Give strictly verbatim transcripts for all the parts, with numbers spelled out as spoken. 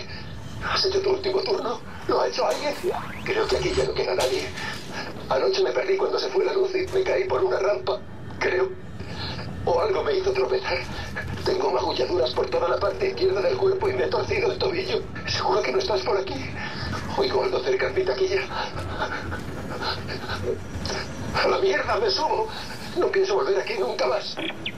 ¿Has hecho tu último turno? ¿Lo ha hecho alguien? Creo que aquí ya no queda nadie. Anoche me perdí cuando se fue la luz y me caí por una rampa. Creo. O algo me hizo tropezar. Tengo magulladuras por toda la parte izquierda del cuerpo y me he torcido el tobillo. ¿Seguro que no estás por aquí? Oigo algo cerca en mi taquilla. ¡A la mierda, me subo! No pienso volver aquí nunca más.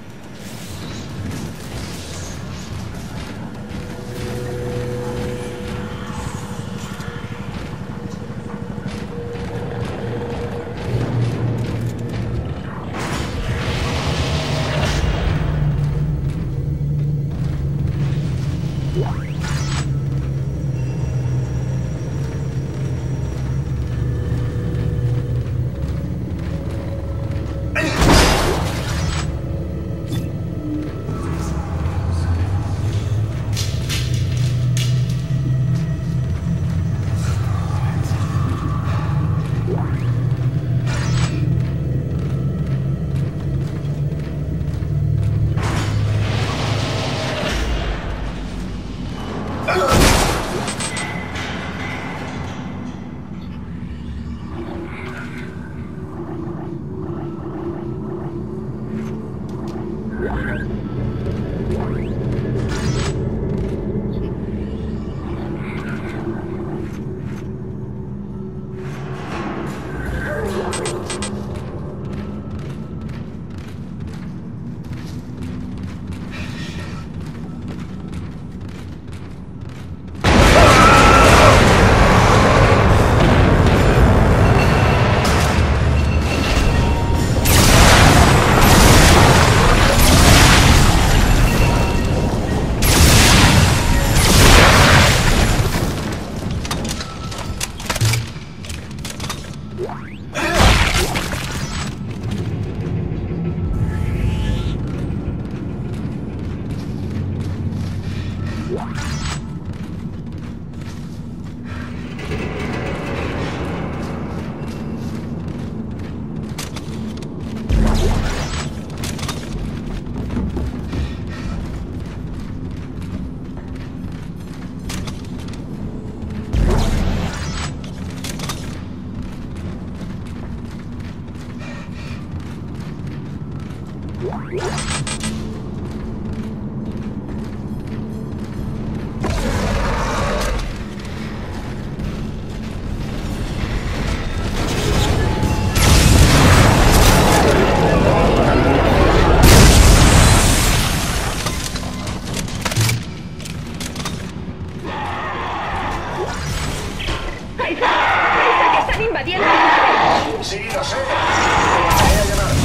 Sí, lo sé. Voy a llamar.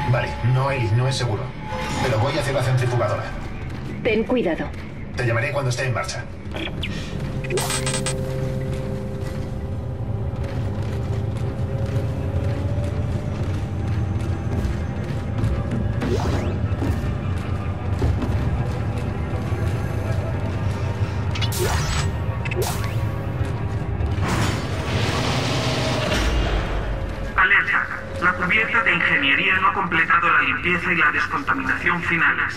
Vale, no, Ellie, no es seguro. Pero voy hacia la centrifugadora. Ten cuidado. Te llamaré cuando esté en marcha. Alerta. La cubierta de ingeniería no ha completado la limpieza y la descontaminación finales.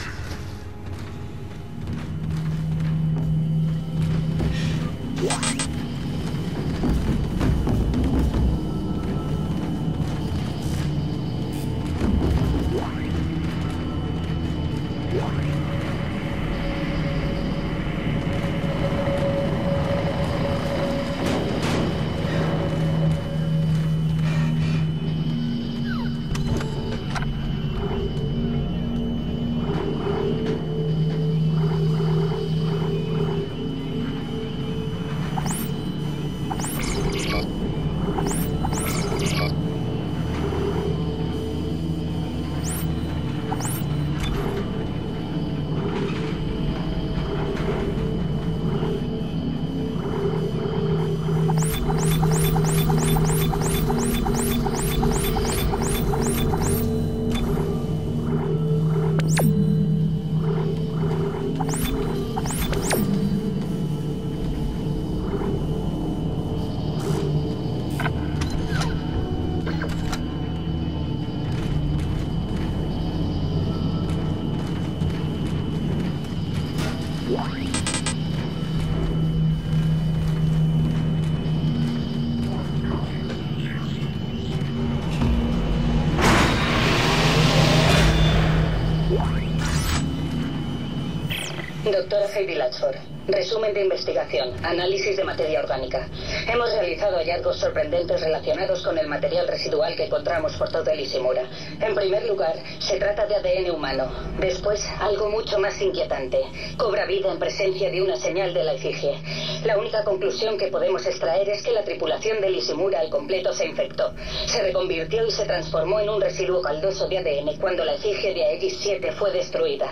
Doctora Heidi Latchford. Resumen de investigación. Análisis de materia orgánica. Hemos realizado hallazgos sorprendentes relacionados con el material residual que encontramos por todo el Ishimura. En primer lugar, se trata de A D N humano. Después, algo mucho más inquietante. Cobra vida en presencia de una señal de la efigie. La única conclusión que podemos extraer es que la tripulación del Ishimura al completo se infectó. Se reconvirtió y se transformó en un residuo caldoso de A D N cuando la efigie de Aegis siete fue destruida.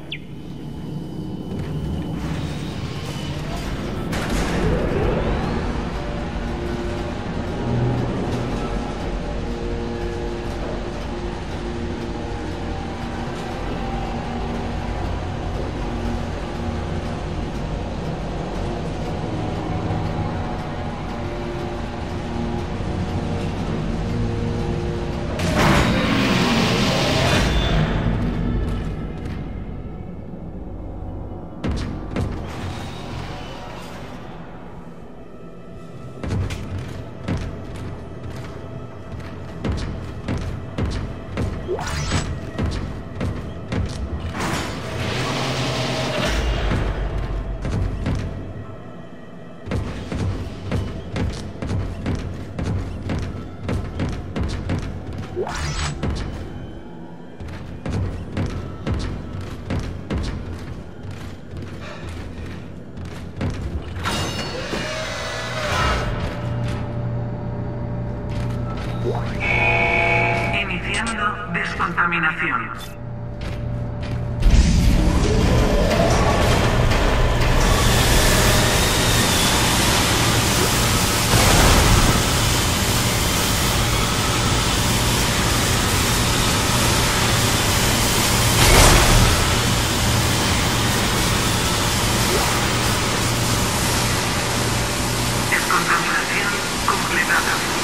Iniciando descontaminación. Descontaminación completada.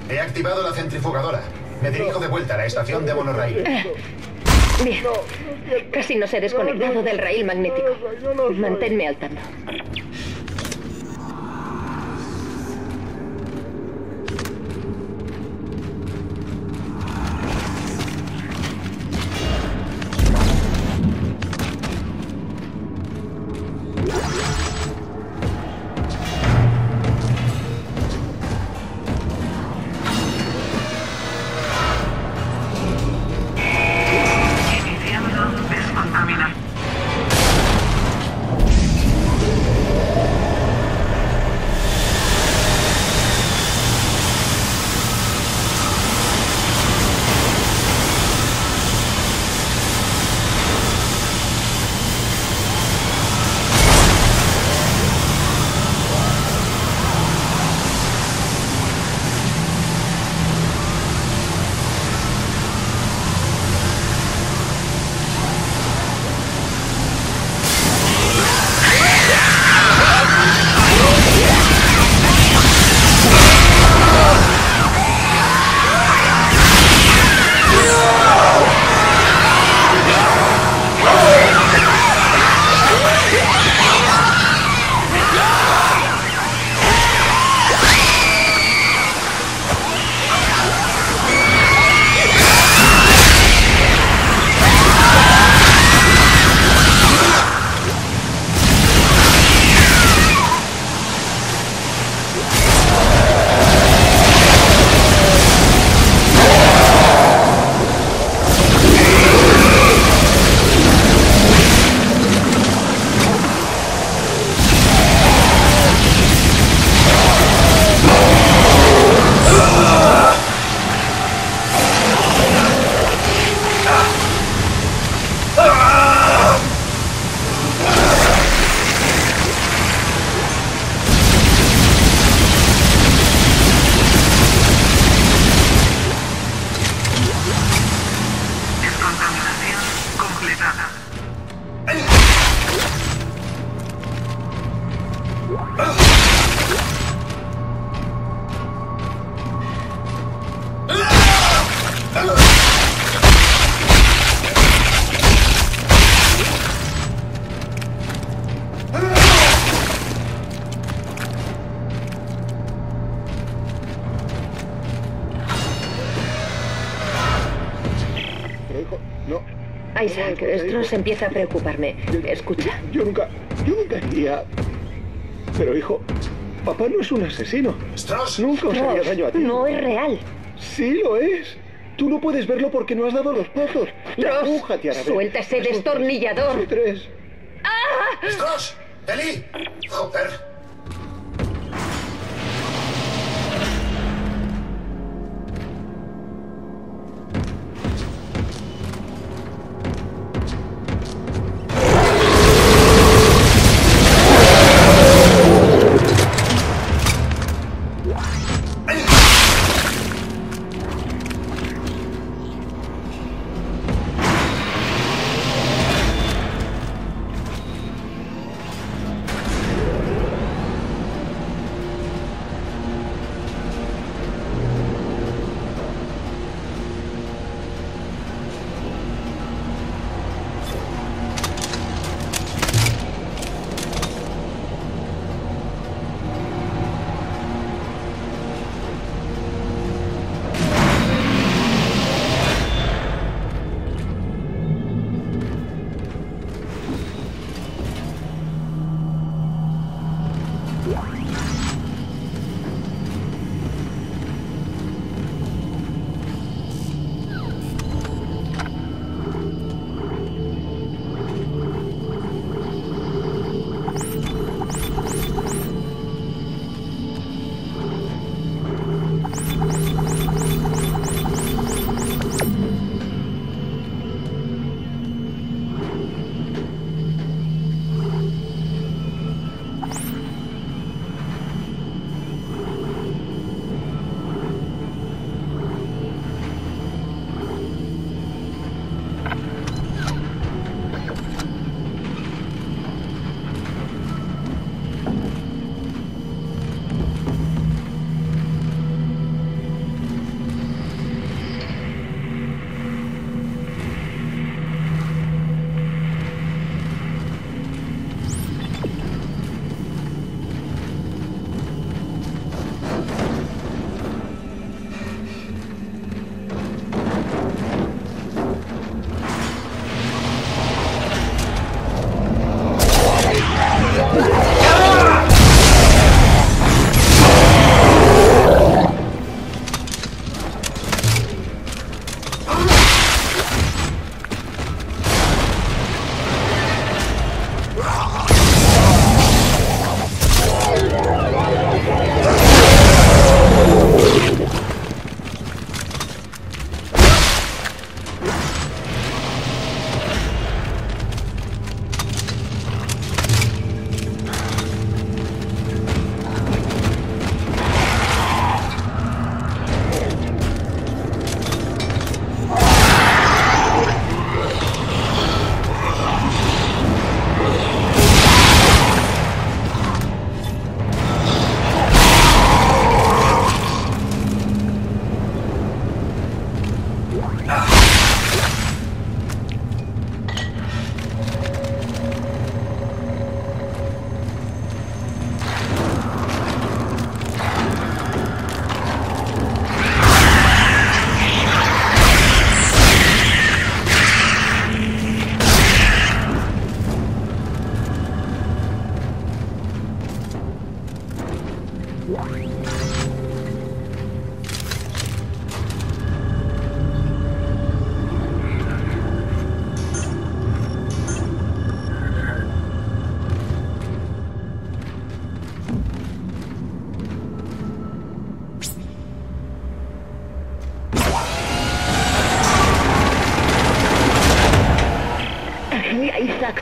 He activado la centrifugadora. Me dirijo de vuelta a la estación de monorraíl. Bien. Casi nos he desconectado del raíl magnético. Manténme al tanto. Isaac, Stross empieza a preocuparme. Escucha. Yo nunca... Yo nunca iría... Pero, hijo, papá no es un asesino. Stross. Nunca os haría daño a ti. No es real. Sí lo es. Tú no puedes verlo porque no has dado los pasos. Empújate, Arabelle. Suelta ese destornillador. Sí, tres. ¡Ah! Stross. Ellie. Hopper.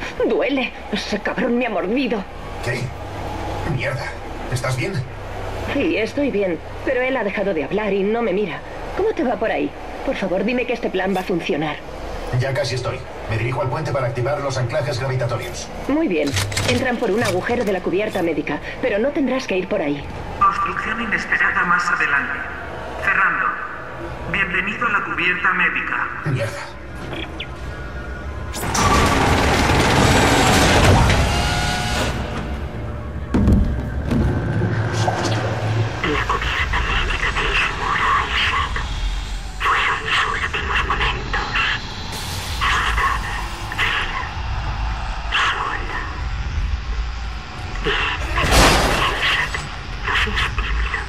Duele. Ese cabrón me ha mordido. ¿Qué? Mierda. ¿Estás bien? Sí, estoy bien. Pero él ha dejado de hablar y no me mira. ¿Cómo te va por ahí? Por favor, dime que este plan va a funcionar. Ya casi estoy. Me dirijo al puente para activar los anclajes gravitatorios. Muy bien. Entran por un agujero de la cubierta médica, pero no tendrás que ir por ahí. Construcción inesperada más adelante. Cerrando. Bienvenido a la cubierta médica. Mierda. La cubierta médica de Ishimura, Isaac. Fueron mis últimos momentos. Asustada, fría, sola. Bien, Isaac, no seas tímido.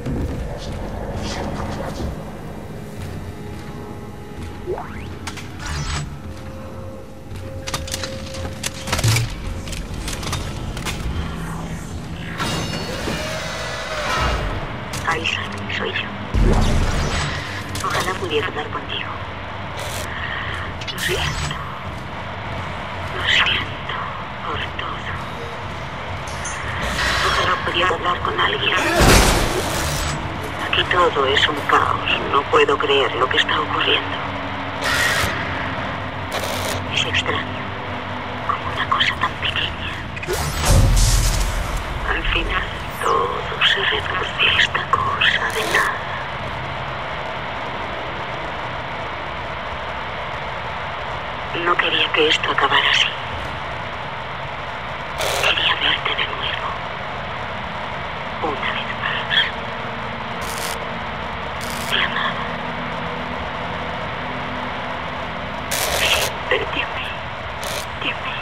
Isaac, soy yo. Ojalá pudiera hablar contigo. Lo siento. Lo siento por todo. Ojalá pudiera hablar con alguien. Aquí todo es un caos. No puedo creer lo que está ocurriendo. Es extraño. Como una cosa tan pequeña. Al final todo se reduce a esta cosa de nada. No quería que esto acabara así. Quería verte de nuevo. Una vez más. Te amaba. Siempre te amé. Te amé.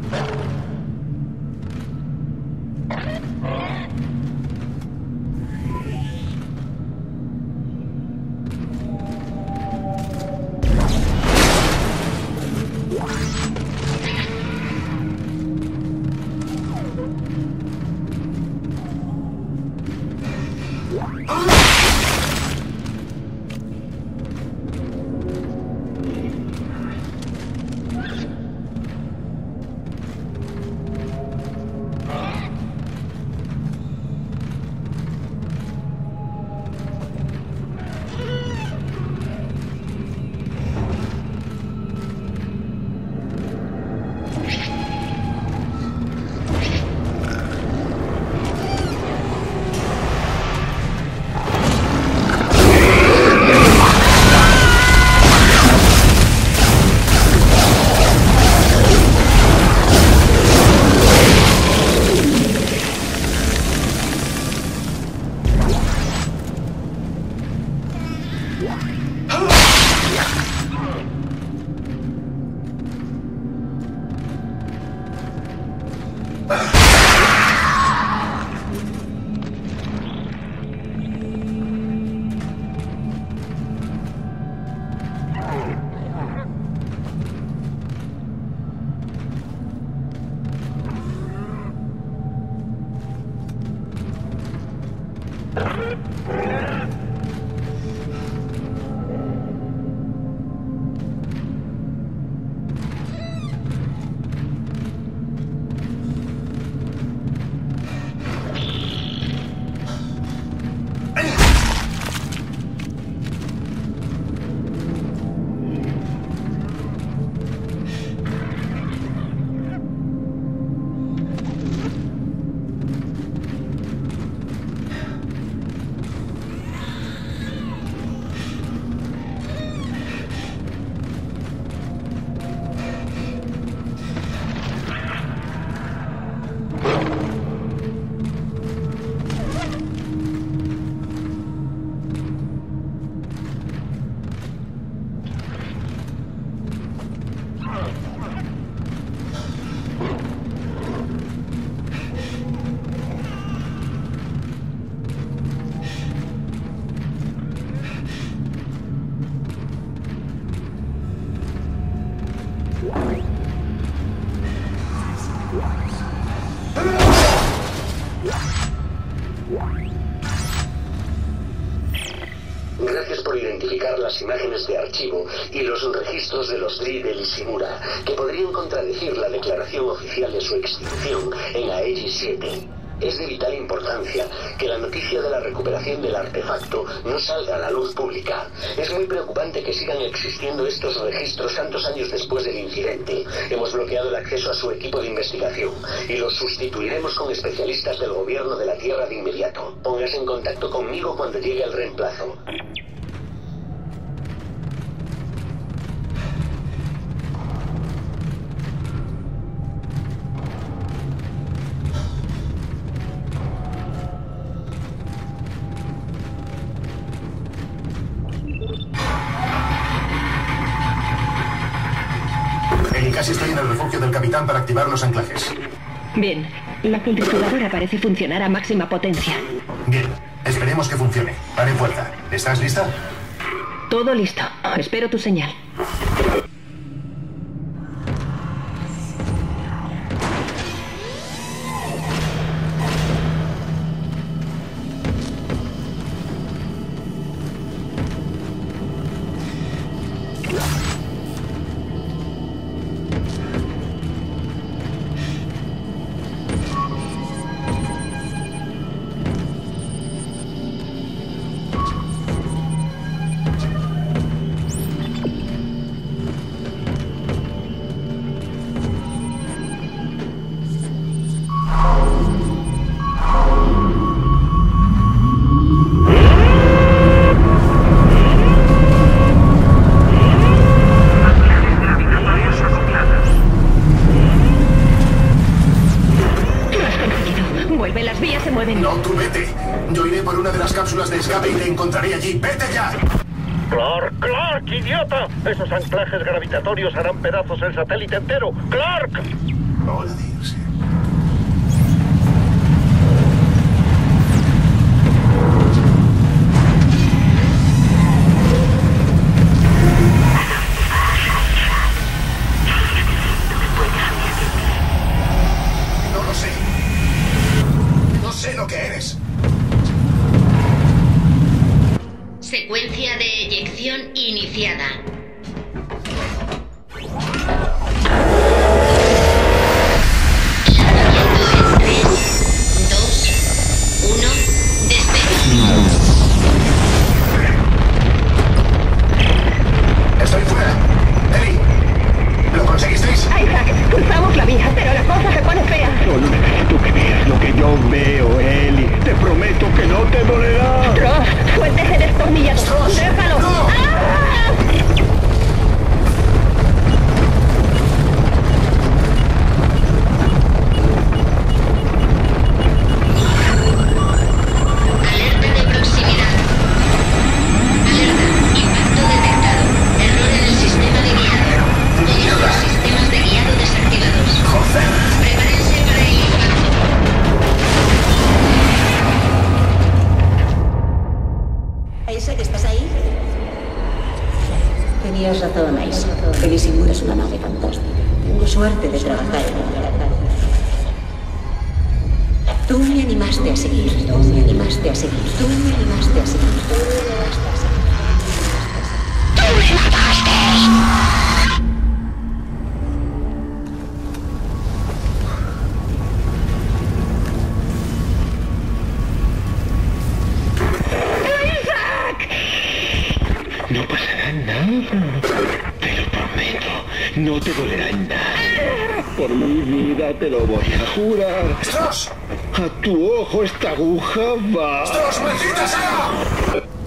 Gracias por identificar las imágenes de archivo y los registros de los Dri del Ishimura, que podrían contradecir la declaración oficial de su extinción en Aegis siete. Es de vital importancia que la noticia de la recuperación del artefacto no salga a la luz pública. Es muy preocupante que sigan existiendo estos registros tantos años después del incidente. Hemos bloqueado el acceso a su equipo de investigación y los sustituiremos con especialistas del gobierno de la Tierra de inmediato. Póngase en contacto conmigo cuando llegue el reemplazo. Casi estoy en el refugio del capitán para activar los anclajes. Bien, la centrifugadora parece funcionar a máxima potencia. Bien, esperemos que funcione. Pare fuerza. ¿Estás lista? Todo listo. Espero tu señal. Encontraré allí. ¡Vete ya! ¡Clark! ¡Clark! ¡Idiota! Esos anclajes gravitatorios harán pedazos el satélite entero. ¡Clark! Moldirse. No lo sé. No sé lo que eres. Secuencia de eyección iniciada. Estoy fuera. Eli, ¿lo conseguisteis? Isaac, cruzamos la vía, pero la cosa se pone fea. Solo necesito que veas lo que yo veo, Eli. Te prometo que no te dolerá. Ross, sueltes el destornillador. Ross, ¡Déjalo! no. ¡Ah! Alerta de proximidad. Alerta. Impacto detectado. Error en el sistema de guiado. Todos los sistemas de guiado desactivados. ¡Joder! Prepárense para el impacto. Isaac, ¿estás ahí? Tenías razón, Isaac. Elisimura es una nave fantástica. Tengo suerte de trabajar en ella. Tú me animaste a seguir. Tú me animaste a seguir. Tú me animaste a seguir. Tú me animaste a seguir. ¡Tú me mataste! No pasará nada. Te lo prometo. No te dolerá en nada. Por mi vida te lo voy a jurar. ¡Stross! A tu ojo esta aguja va. ¡Stross, maldita sea!